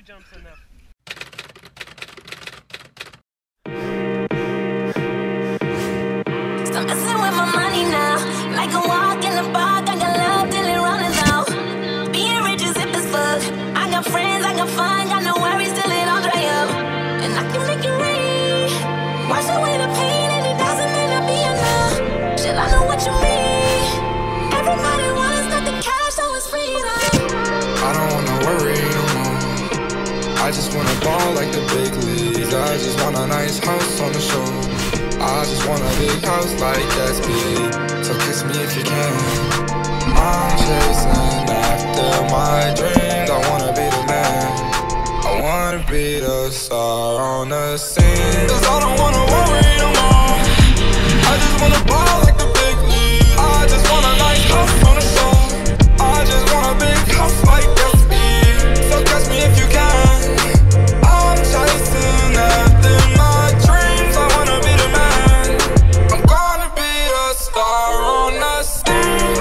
jumps enough. Stop messing with my money now. Like a walk in the park, I got love till it runs out. Being rich is hip as fuck. I got friends, I got fun, got no worries till it all dry up. And I can make it rain. Wash away the pain and it doesn't end up being enough. Shit, I know what you mean. Everybody wants not the cash, so it's freedom. I don't wanna worry no more. I just wanna ball like the big leagues. I just want a nice house on the shore. I just want a big house like Gatsby. So kiss me if you can. I'm chasing after my dreams. I wanna be the man. I wanna be the star on the scene. 'Cause I don't wanna worry no more. I just wanna ball like the big leagues. I just want a nice house on the shore. I just want a big house like Gatsby. So catch me if you can. I'm chasing after my dreams. I wanna be the man. I'm gonna be a star on the scene.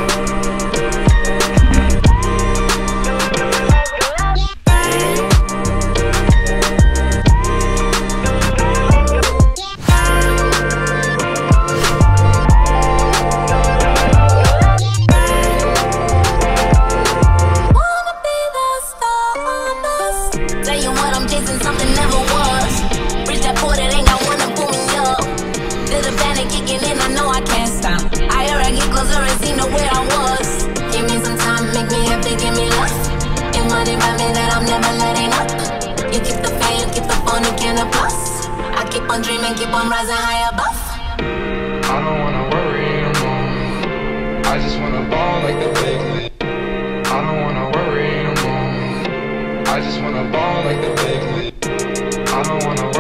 Wanna be the star on the scene. Tell you what, I'm chasing something never was. Reach that port, it ain't got one to pull me up. Feel the panic kicking in, I know I can't stop. I heard I get closer and see know where I was. Give me some time, make me happy, give me love. And one environment that I'm never letting up. You keep the fame, you keep the phone, you can't plus. I keep on dreaming, keep on rising high above. I don't wanna worry no more. I just wanna ball like the big league. I don't wanna worry no more. I just wanna ball like the big league. I don't wanna